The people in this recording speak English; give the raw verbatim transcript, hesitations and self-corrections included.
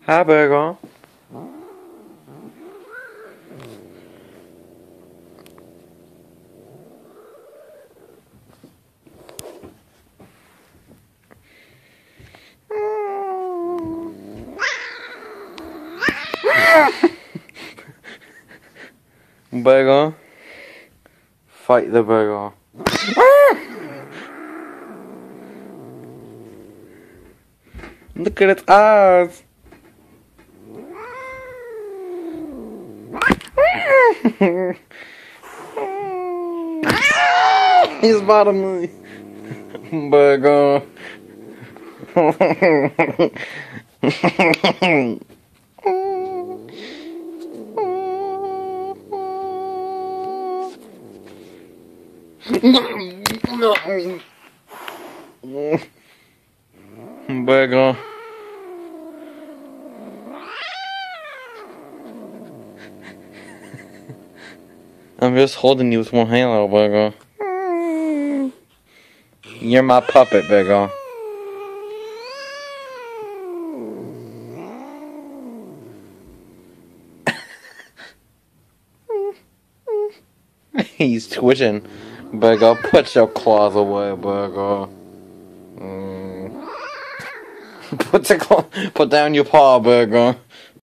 Hi, Burger. Burger. Fight the burger. Look at its eyes. He's bottom me. Burger. Burger. I'm just holding you with one hand, little Burger. You're my puppet, Burger. He's twitching. Burger, put your claws away, Burger. Mm. Put the claw, put down your paw, Burger.